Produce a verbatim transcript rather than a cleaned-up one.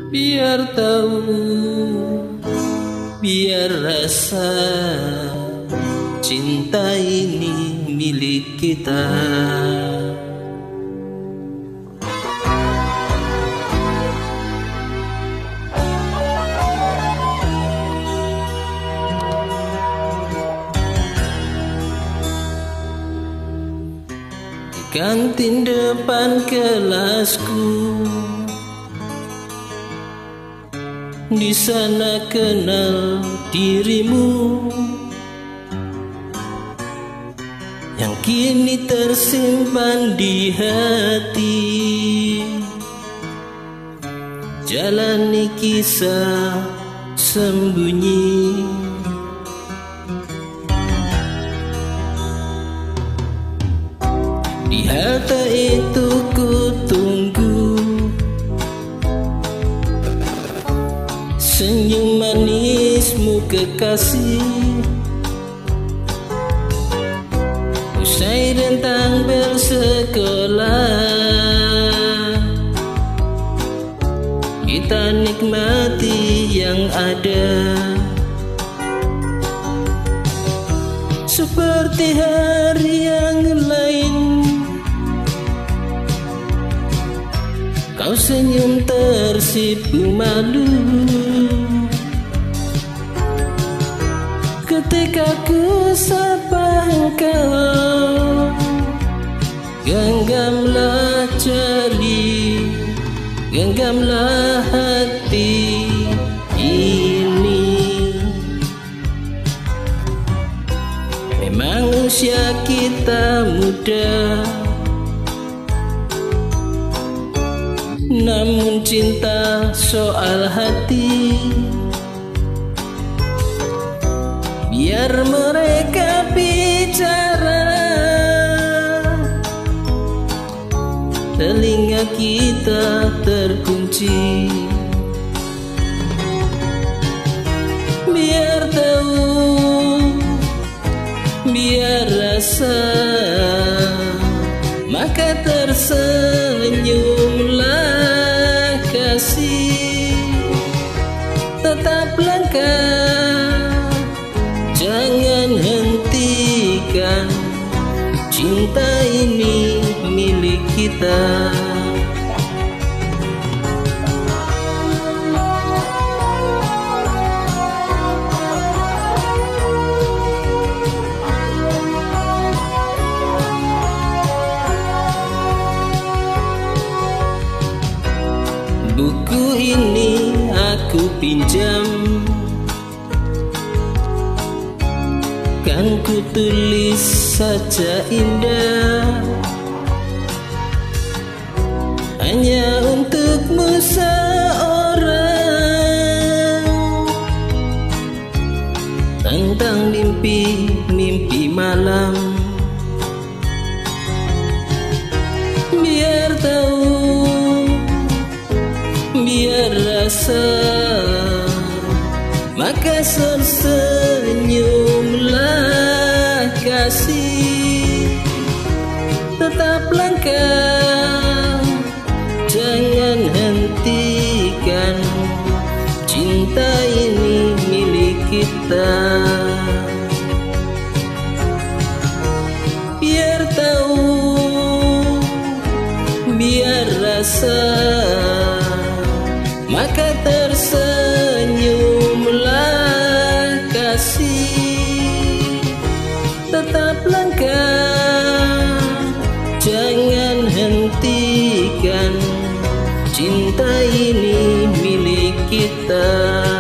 Biar tahu, biar rasa cinta ini milik kita. Kantin depan kelasku, di sana kenal dirimu, yang kini tersimpan di hati. Jalani kisah sembunyi, di halte itu ku tunggu senyum manismu kekasih. Usai rentang bersekolah, kita nikmati yang ada. Seperti hari yang lain, kau senyum tersipu malu ketika ku sapa engkau. Genggamlah jari, genggamlah hati ini. Memang usia kita muda, namun cinta soal hati. Biar mereka bicara, telinga kita terkunci. Biar tahu, biar rasa, maka tersenyumlah kasih. Tetap langkah, jangan hentikan, cinta ini milik kita. Buku ini aku pinjam, kan ku tulis saja indah, hanya untukmu seorang, tentang mimpi-mimpi malam. Biar tahu, biar rasa, maka tersenyumlah kasih. Tetap langkah, jangan hentikan, cinta ini milik kita. Biar tahu, biar rasa, maka tersenyumlah kasih. Tetap langkah, jangan hentikan, cinta ini milik kita.